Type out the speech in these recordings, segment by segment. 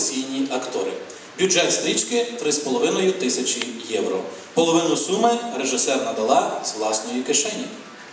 професійні актори. Бюджет стрічки – 3,5 тисячі євро. Половину суми режисер надала з власної кишені.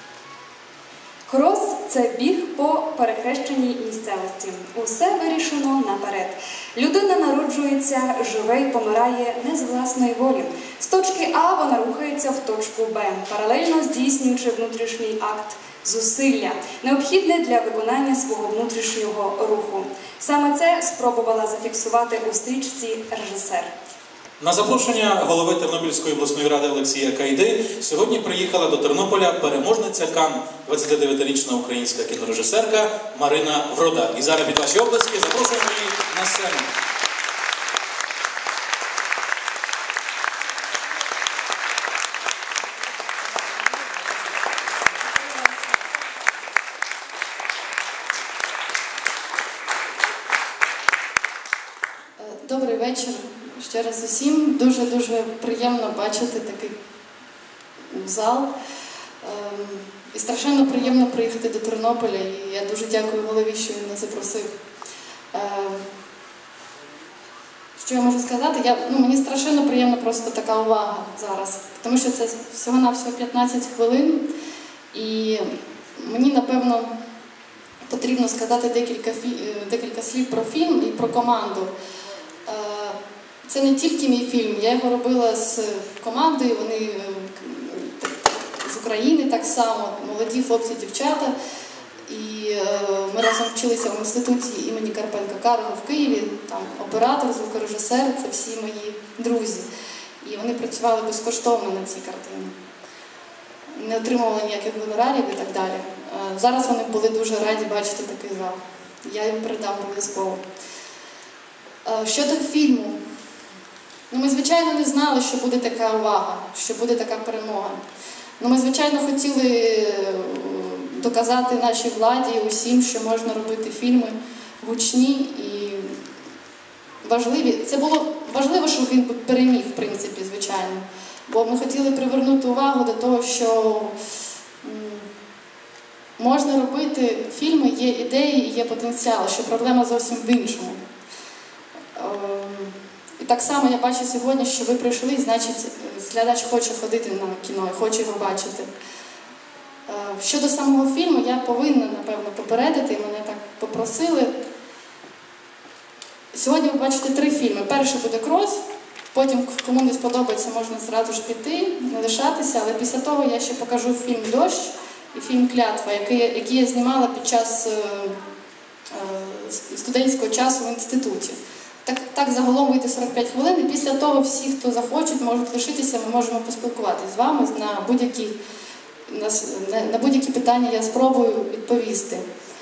Крос – це біг по перехрещеній місцевості. Усе вирішено наперед. Людина народжується, живе і помирає не з власної волі. З точки А вона рухається в точку Б, паралельно здійснюючи внутрішній акт зусилля, необхідне для виконання свого внутрішнього руху. Саме це спробувала зафіксувати у стрічці режисер. На запрошення голови Тернопільської обласної ради Олексія Кайди сьогодні приїхала до Тернополя переможниця Кан, 29-річна українська кінорежисерка Марина Врода. І зараз від вашої області запрошуємо її на сцену. Добрий вечір ще раз усім. Дуже-дуже приємно бачити такий зал. І страшенно приємно приїхати до Тернополя. І я дуже дякую голові, що він мене запросив. Що я можу сказати? Мені страшенно приємна просто така увага зараз. Тому що це всього-навсього 15 хвилин. І мені, напевно, потрібно сказати декілька слів про фільм і про команду. Це не тільки мій фільм, я його робила з командою, вони з України так само, молоді хлопці, дівчата. І ми разом вчилися в інституті імені Карпенка-Карого в Києві, там оператор, звукорежисер, це всі мої друзі. І вони працювали безкоштовно на цій картині. Не отримували ніяких гонорарів і так далі. Зараз вони були дуже раді бачити такий зал. Я їм передам обов'язково. Щодо фільму. Ми, звичайно, не знали, що буде така увага, що буде така перемога. Ми, звичайно, хотіли доказати нашій владі і усім, що можна робити фільми гучні і важливі. Це було важливо, щоб він переміг, в принципі, звичайно. Бо ми хотіли привернути увагу до того, що можна робити фільми, є ідеї і є потенціал, що проблема зовсім в іншому. І так само я бачу сьогодні, що ви прийшли, значить, глядач хоче ходити на кіно, хоче його бачити. Щодо самого фільму, я повинна, напевно, попередити, і мене так попросили. Сьогодні ви бачите 3 фільми. Перший буде «Крос», потім, кому не сподобається, можна зразу ж піти, не лишатися, але після того я ще покажу фільм «Дощ» і фільм «Клятва», який я знімала під час студентського часу в інституті. Так загалом вийде 45 хвилин, і після того всі, хто захочуть, можуть лишитися, ми можемо поспілкуватися з вами на будь-які питання я спробую відповісти.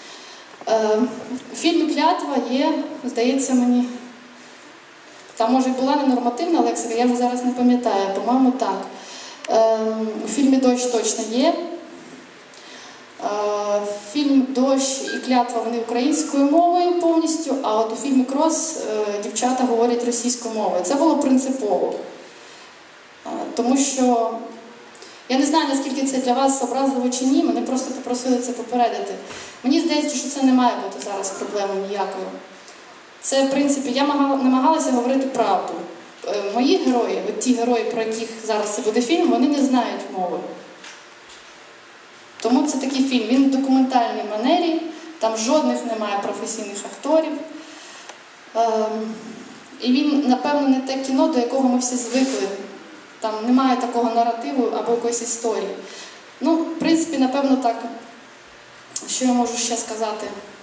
У фільмі «Клятва» є, здається мені, там може і була ненормативна лексика, я вже зараз не пам'ятаю, по-моєму так. У фільмі «Дощ» точно є. Фільм «Дощ» і «Клятва» вони українською мовою повністю, а от у фільмі «Крос» дівчата говорять російською мовою. Це було принципово. Тому що, я не знаю, наскільки це для вас образливо чи ні, мене просто попросили це попередити. Мені здається, що це не має бути зараз проблемою ніякою. Це, в принципі, я намагалася говорити правду. Мої герої, от ті герої, про яких зараз це буде фільм, вони не знають мови. Тому це такий фільм, він в документальній манері, там жодних немає професійних акторів. І він, напевно, не те кіно, до якого ми всі звикли. Там немає такого наративу або якоїсь історії. В принципі, напевно, так, що я можу ще сказати.